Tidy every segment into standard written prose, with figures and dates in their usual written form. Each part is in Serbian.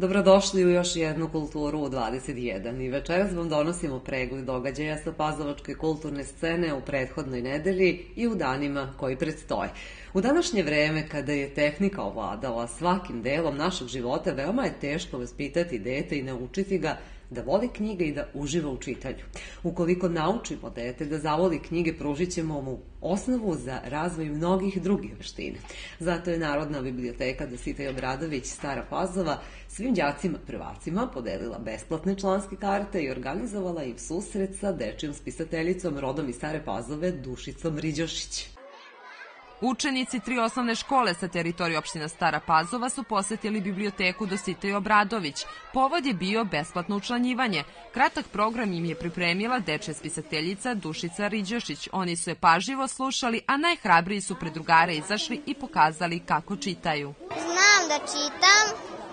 Dobrodošli u još jednu Kulturu u 21 i večeras vam donosimo pregled događaja sa pazovačke kulturne scene u prethodnoj nedelji i u danima koji predstoje. U današnje vreme, kada je tehnika ovladala svakim delom našeg života, veoma je teško vaspitati dete i naučiti ga da voli knjige i da uživa u čitanju. Ukoliko naučimo dete da zavoli knjige, pružit ćemo mu osnovu za razvoj mnogih drugih veština. Zato je Narodna biblioteka Dositej Obradović Stara Pazova svim đacima prvacima podelila besplatne članske karte i organizovala im susret sa dečijom spisateljicom rodom iz Stare Pazove Dušicom Riđošić. Učenici 3 osnovne škole sa teritorije opština Stara Pazova su posetili biblioteku Dositej Obradović. Povod je bio besplatno učlanjivanje. Kratak program im je pripremila dečja spisateljica Dušica Riđošić. Oni su je pažljivo slušali, a najhrabriji su pred drugare izašli i pokazali kako čitaju. Znam da čitam.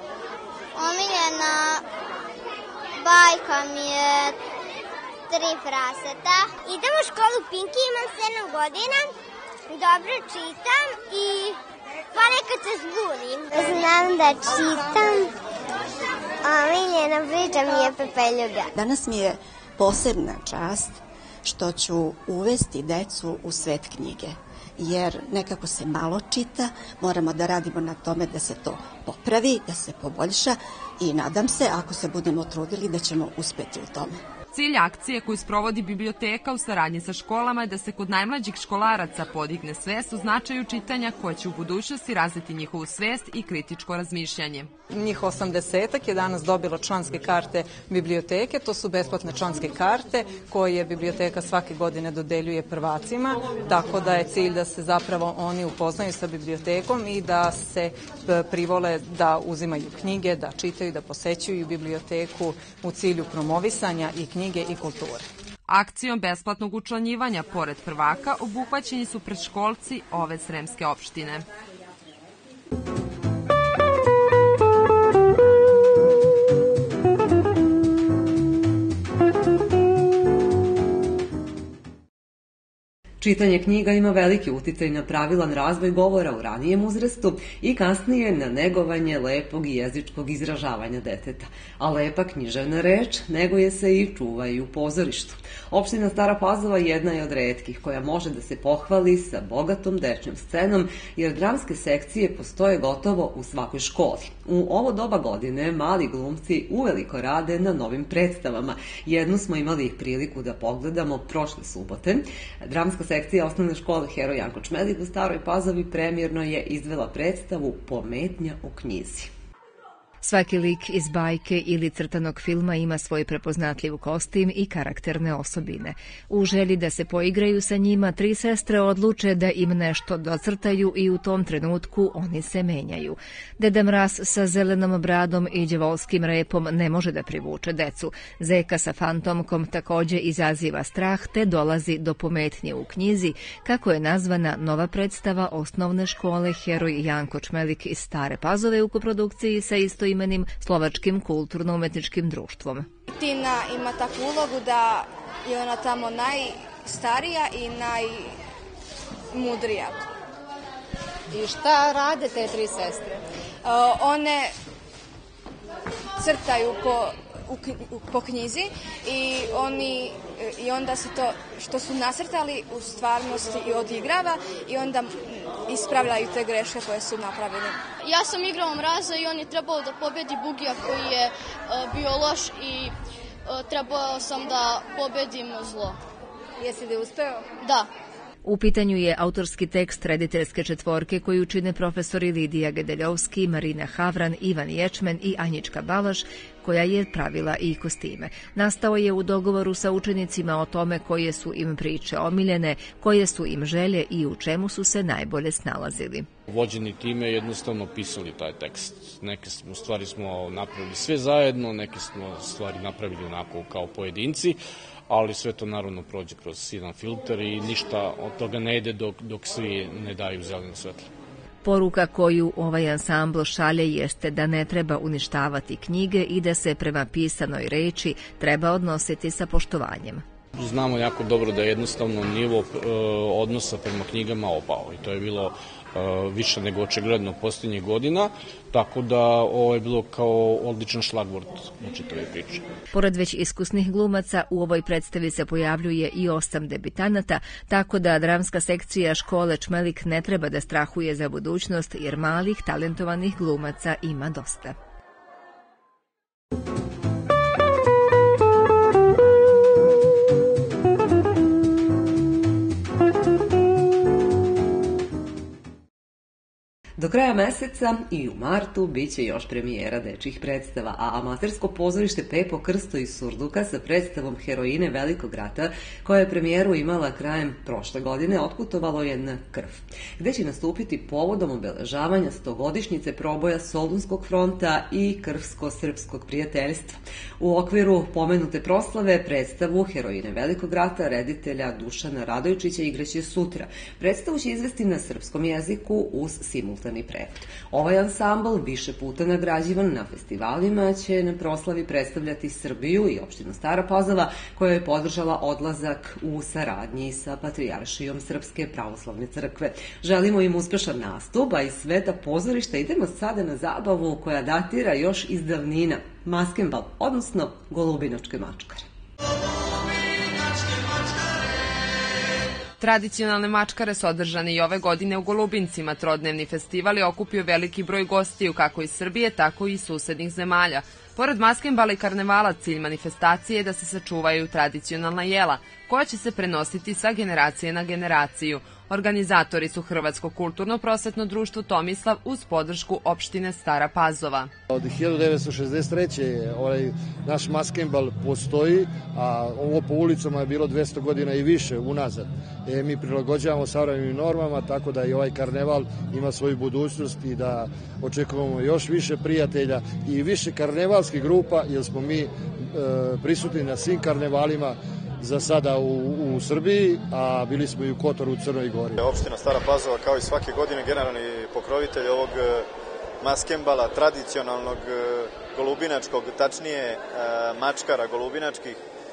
Omiljena bajka mi je Tri praseta. Idem u školu Pinki, imam 7 godina. Dobro čitam i ponekad se zbunim. Znam da čitam. Omiljena priča mi je Pepeljuga. Danas mi je posebna čast što ću uvesti decu u svet knjige. Jer nekako se malo čita, moramo da radimo na tome da se to popravi, da se poboljša i nadam se, ako se budemo trudili, da ćemo uspeti u tome. Cilj akcije koju sprovodi biblioteka u saradnji sa školama je da se kod najmlađih školaraca podigne svest o značaju čitanja koje će u budućnosti razviti njihovu svest i kritičko razmišljanje. Njih 80-ak je danas dobilo članske karte biblioteke, to su besplatne članske karte koje biblioteka svake godine dodeljuje prvacima, tako da je cilj da se zapravo oni upoznaju sa bibliotekom i da se privole da uzimaju knjige, da čitaju, da posećuju biblioteku u cilju promovisanja i knjige i kulture. Akcijom besplatnog učlanjivanja, pored prvaka, obuhvaćeni su predškolci ove sremske opštine. Čitanje knjiga ima veliki uticaj na pravilan razvoj govora u ranijem uzrastu i kasnije na negovanje lepog i jezičkog izražavanja deteta. A lepa književna reč neguje se i čuva i u pozorištu. Opština Stara Pazova jedna je od retkih koja može da se pohvali sa bogatom dečjom scenom, jer dramske sekcije postoje gotovo u svakoj školi. U ovo doba godine mali glumci uveliko rade na novim predstavama. Jednu smo imali priliku da pogledamo prošle subote. Dramska sekcija osnovne škole Heroj Janko Čmelik u Staroj Pazovi premijerno je izvela predstavu Pometnja u knjizi. Svaki lik iz bajke ili crtanog filma ima svoj prepoznatljiv kostim i karakterne osobine. U želji da se poigraju sa njima, 3 sestre odluče da im nešto docrtaju i u tom trenutku oni se menjaju. Deda Mraz sa zelenom bradom i đevolskim repom ne može da privuče decu. Zeka sa fantomkom takođe izaziva strah te dolazi do pometnje u knjizi, kako je nazvana nova predstava osnovne škole Heroj Janko Čmelik iz Stare Pazove u koprodukciji sa istoimenim Slovačkim kulturno-umetničkim društvom. Tina ima takvu ulogu da je ona tamo najstarija i najmudrija. I šta rade te 3 sestre? One crtaju po knjizi i onda se to što su nacrtali u stvarnosti i odigrava i onda ispravljaju te greške koje su napravili. Ja sam igrao Mraza i on je trebao da pobedi Bugija koji je bio loš i trebao sam da pobedim zlo. Jesi li uspeo? Da. U pitanju je autorski tekst rediteljske četvorke koju čine profesori Lidija Gedeljovski, Marina Havran, Ivan Ječmen i Anjička Balaš, koja je pravila i kostime. Nastao je u dogovoru sa učenicima o tome koje su im priče omiljene, koje su im želje i u čemu su se najbolje snalazili. Vođeni time jednostavno pisali taj tekst. Neke stvari smo napravili sve zajedno, neke smo stvari napravili onako kao pojedinci, ali sve to naravno prođe kroz jedan filter i ništa od toga ne ide dok svi ne daju zeleno svetlo. Poruka koju ovaj ansambl šalje jeste da ne treba uništavati knjige i da se prema pisanoj reči treba odnositi sa poštovanjem. Znamo jako dobro da je jednostavno nivo odnosa prema knjigama opao i to je bilo više nego očigledno posljednjih godina, tako da ovo je bilo kao odličan šlagvort u čitavoj priči. Pored već iskusnih glumaca, u ovoj predstavi se pojavljuje i 8 debitanata, tako da dramska sekcija škole Čmelik ne treba da strahuje za budućnost, jer malih talentovanih glumaca ima dosta. Do kraja meseca i u martu biće još premijera dečjih predstava, a amatersko pozorište Pepo Krsto iz Surduka sa predstavom Heroine Velikog rata, koja je premijeru imala krajem prošle godine, otputovalo je na Krf, gde će nastupiti povodom obeležavanja 100-godišnjice proboja Solunskog fronta i Krfsko-srpskog prijateljstva. U okviru pomenute proslave predstavu Heroine Velikog rata reditelja Dušana Radojčića igraće sutra. Predstavu će izvesti na srpskom jeziku uz simultan prevod. Ovaj ansambl, više puta nagrađivan na festivalima, će na proslavi predstavljati Srbiju i opštinu Stara Pazova, koja je podržala odlazak u saradnji sa Patrijaršijom Srpske pravoslavne crkve. Želimo im uspešan nastup, a iz sveta pozorišta idemo sada na zabavu koja datira još iz davnina, maskembal, odnosno golubinačke mačkare. Tradicionalne mačkare su održane i ove godine u Golubincima. Trodnevni festival je okupio veliki broj gostiju kako iz Srbije, tako i iz susednih zemalja. Pored maskembala i karnevala, cilj manifestacije je da se sačuvaju tradicionalna jela, koja će se prenositi sa generacije na generaciju. Organizatori su Hrvatsko kulturno-prosvetno društvo Tomislav uz podršku opštine Stara Pazova. Od 1963. ovaj naš maskembal postoji, a ovo po ulicama je bilo 200 godina i više unazad. Mi prilagođavamo savremenim normama, tako da i ovaj karneval ima svoju budućnost i da očekujemo još više prijatelja i više karnevalskih grupa, jer smo mi prisutni na svim karnevalima za sada u Srbiji, a bili smo i u Kotoru u Crnoj Gori. Opština Stara Pazova kao i svake godine generalni pokrovitelj ovog maskembala, tradicionalnog golubinačkog, tačnije mačkara golubinačkih,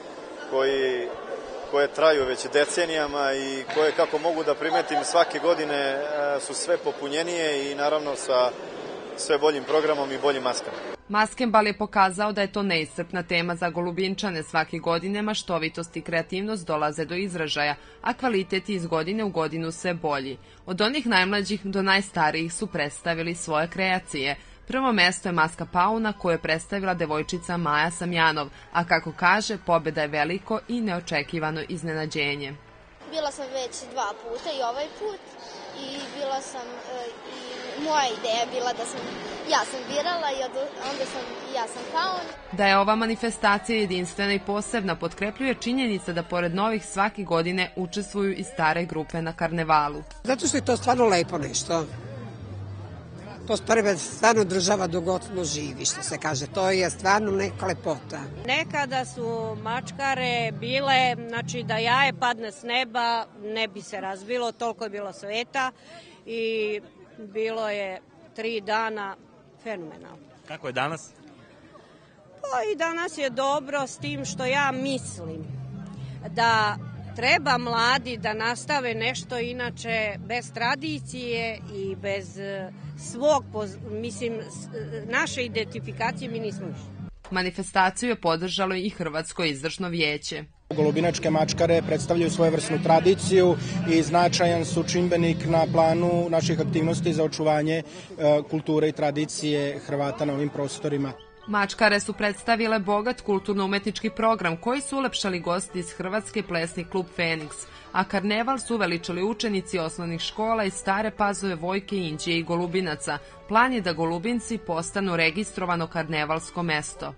koje traju već decenijama i koje, kako mogu da primetim, svake godine su sve popunjenije i naravno sa sve boljim programom i boljim maskama. Maskembal je pokazao da je to neiscrpna tema za Golubinčane. Svake godine maštovitost i kreativnost dolaze do izražaja, a kvalitet iz godine u godinu sve bolji. Od onih najmlađih do najstarijih su predstavili svoje kreacije. Prvo mesto je maska pauna koju je predstavila devojčica Maja Samjanov, a kako kaže, pobeda je veliko i neočekivano iznenađenje. Bila sam već 2 puta i ovaj put i bila sam moja ideja je bila da ja sam birala i onda ja sam paun. Da je ova manifestacija jedinstvena i posebna potkrepljuje činjenica da pored novih svake godine učestvuju i stare grupe na karnevalu. Zato što je to stvarno lepo nešto. To stvarno država dogotno živi, što se kaže. To je stvarno neka lepota. Nekada su mačkare bile, znači da jaje padne s neba, ne bi se razbilo, toliko je bilo sveta i bilo je 3 dana fenomenalno. Kako je danas? Pa i danas je dobro, s tim što ja mislim da treba mladi da nastave nešto, inače bez tradicije i bez svog, naše identifikacije mi nismo ništa. Manifestaciju je podržalo i Hrvatsko izvršno vijeće. Golubinačke mačkare predstavljaju svojevrsnu tradiciju i značajan su čimbenik na planu naših aktivnosti za očuvanje kulture i tradicije Hrvata na ovim prostorima. Mačkare su predstavile bogat kulturno-umetnički program koji su ulepšali gosti iz Hrvatske, plesni klub Feniks, a karneval su uveličali učenici osnovnih škola iz Stare Pazove, Vojke, Inđije i Golubinaca. Plan je da Golubinci postanu registrovano karnevalsko mesto.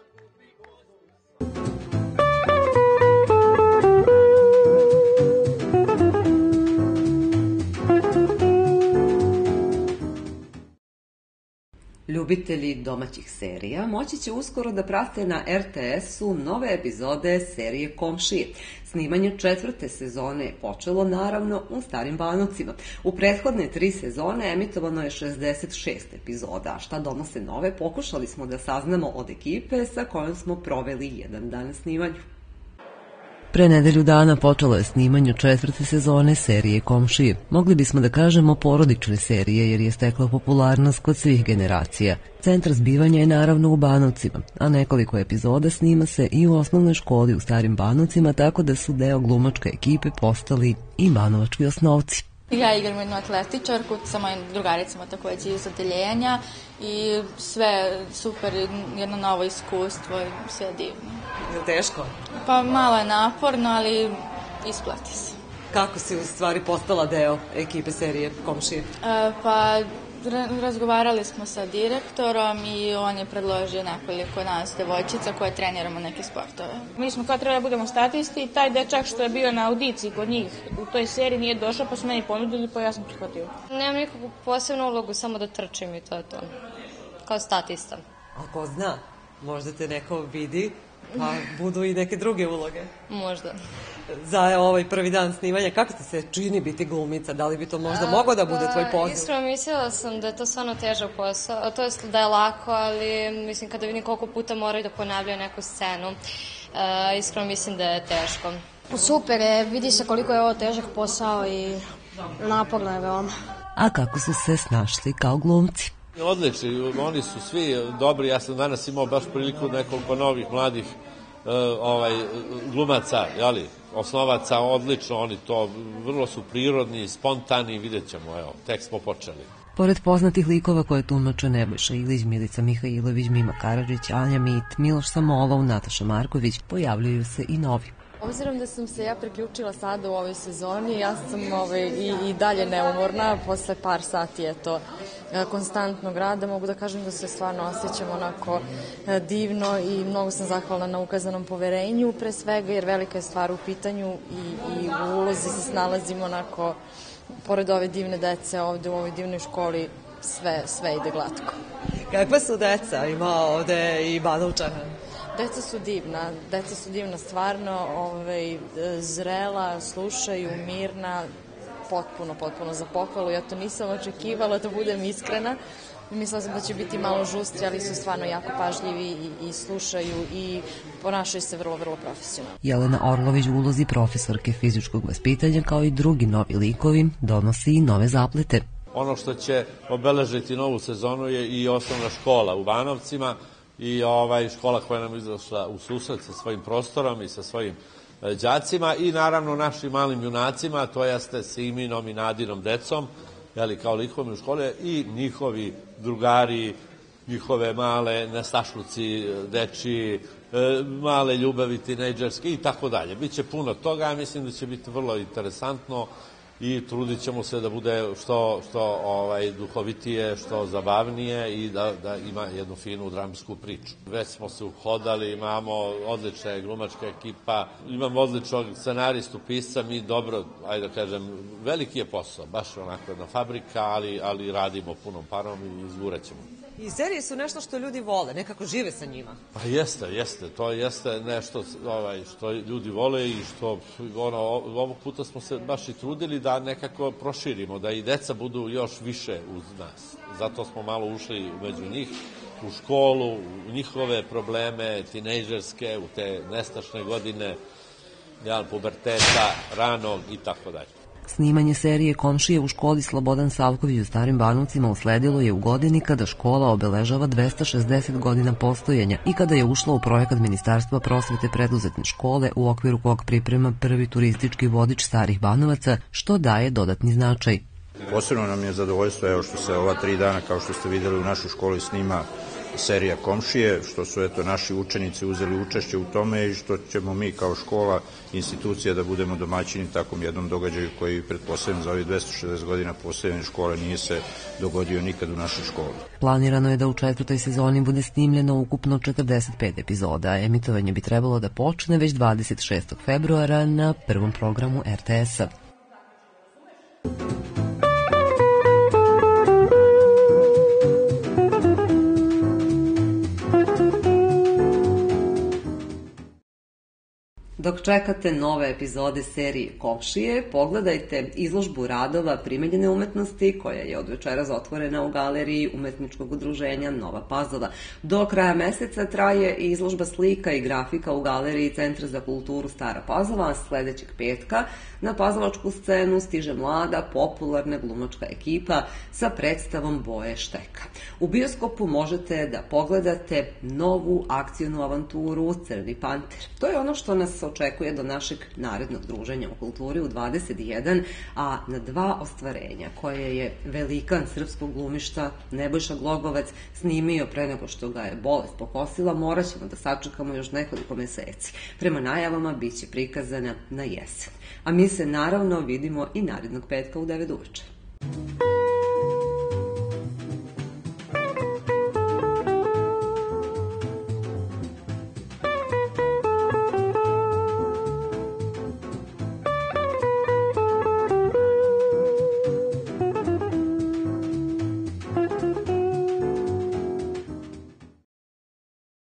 Ljubitelji domaćih serija moći će uskoro da prate na RTS-u nove epizode serije Komšije. Snimanje 4. sezone je počelo naravno u Starim Banovcima. U prethodne 3 sezone emitovano je 66 epizoda, a šta donose nove pokušali smo da saznamo od ekipe sa kojom smo proveli jedan dan na snimanju. Pre nedelju dana počelo je snimanje 4. sezone serije Komšije. Mogli bismo da kažemo porodične serije jer je stekla popularnost kod svih generacija. Centar zbivanja je naravno u Banovcima, a nekoliko epizoda snima se i u osnovnoj školi u Starim Banovcima, tako da su deo glumačke ekipe postali i banovački osnovci. Ja igram jednu atletičarku sa mojim drugaricama takođe iz odeljenja i sve super, jedno novo iskustvo i sve divno. Je li teško? Pa malo je naporno, ali isplati se. Kako si u stvari postala deo ekipe serije Komšije? Pa razgovarali smo sa direktorom i on je predložio nekoliko nas devojčica koje treniramo neke sportove. Mi smo kao trebali da budemo statisti i taj dečak što je bio na audiciji kod njih u toj seriji nije došao pa su meni ponudili pa ja sam prihvatio. Nemam nikakvu posebnu ulogu, samo da trčim i to je to. Kao statista. A ko zna, možda te neko vidi pa budu i neke druge uloge. Možda. Za ovaj prvi dan snimanja, kako ti se čini biti glumica? Da li bi to možda moglo da bude tvoj poziv? Iskreno mislila sam da je to stvarno težak posao, to je da je lako, ali mislim kada vidim koliko puta moraju da ponavljaju neku scenu, iskreno mislim da je teško. Super je, vidi se koliko je ovo težak posao i naporno je veoma. A kako su se snašli kao glumci? Odlični, oni su svi dobri, ja sam danas imao baš priliku nekoliko novih mladih glumaca, osnovaca, odlično, oni to vrlo su prirodni, spontani, vidjet ćemo, evo, tek smo počeli. Pored poznatih likova koje tumače Nebojša Ilić, Milica Mihajlović, Mima Karadžić, Anja Mit, Miloš Samolov, Nataša Marković, pojavljuju se i novi. Obzirom da sam se ja priključila sada u ovoj sezoni, ja sam i dalje neumorna, posle par sati konstantnog rada, mogu da kažem da se stvarno osjećam onako divno i mnogo sam zahvalna na ukazanom poverenju, pre svega jer velika je stvar u pitanju i u ulozi se snalazim onako, pored ove divne dece ovde u ovoj divnoj školi, sve ide glatko. Kakva su deca? Ima ovde i Banovčana. Deca su divna stvarno, zrela, slušaju, mirna, potpuno za pohvalu. Ja to nisam očekivala, da budem iskrena. Mislila sam da će biti malo žustri, ali su stvarno jako pažljivi i slušaju i ponašaju se vrlo profesionalno. Jelena Orlović u ulozi profesorke fizičkog vaspitanja kao i drugi novi likovi donosi i nove zaplete. Ono što će obeležiti novu sezonu je i osnovna škola u Banovcima i škola koja nam izašla u susret sa svojim prostorom i sa svojim đacima i naravno našim malim junacima, to jeste Siminom i Nadinom decom, kao likovima u škole i njihovi drugari, njihove male nestašluci, dečiji, male ljubavi, tinejdžerske i tako dalje. Biće puno toga, mislim da će biti vrlo interesantno i trudit ćemo se da bude što duhovitije, što zabavnije i da ima jednu finu dramsku priču. Već smo se uhodali, imamo odlične glumačka ekipa, imamo odličnog scenaristu, pisca, mi dobro, ajde da kažem, veliki je posao, baš onako jedna fabrika, ali radimo punom parom i izgurat ćemo. I serije su nešto što ljudi vole, nekako žive sa njima. Pa jeste, to jeste nešto što ljudi vole i što ovog puta smo se baš i trudili da nekako proširimo, da i deca budu još više uz nas. Zato smo malo ušli među njih, u školu, u njihove probleme, tinejdžerske, u te nestašne godine, puberteta, ranog i tako dalje. Snimanje serije Komšije u školi Slobodan Savković u Starim Banovcima usledilo je u godini kada škola obeležava 260 godina postojanja i kada je ušla u projekat Ministarstva prosvete preduzetne škole u okviru kog priprema prvi turistički vodič Starih Banovaca, što daje dodatni značaj. Posebno nam je zadovoljstvo što se ova 3 dana, kao što ste videli, u našoj školi snima serija Komšije, što su naši učenici uzeli učešće u tome i što ćemo mi kao škola, institucija da budemo domaćini takvom jednom događaju koji pretpostavljam za ovih 260 godina postojanja škole nije se dogodio nikad u našoj školi. Planirano je da u 4. sezoni bude snimljeno ukupno 45 epizoda. Emitovanje bi trebalo da počne već 26. februara na prvom programu RTS-a. Dok čekate nove epizode serije Komšije, pogledajte izložbu radova primenjene umetnosti koja je od večeras otvorena u galeriji Umetničkog udruženja Nova Pazova. Do kraja meseca traje i izložba slika i grafika u galeriji Centra za kulturu Stara Pazova, a sledećeg petka na pazovačku scenu stiže mlada, popularna glumačka ekipa sa predstavom Boje Šteka. U bioskopu možete da pogledate novu akcionu avanturu Crni panter. To je ono što nas očekuje do našeg narednog druženja u kulturi u 21, a na 2 ostvarenja koje je velikan srpskog glumišta Nebojša Glogovac snimio pre nego što ga je bolest pokosila, morat ćemo da sačekamo još nekoliko meseci. Prema najavama biće prikazana na jesen. A mi se naravno vidimo i narednog petka u 9 uveče.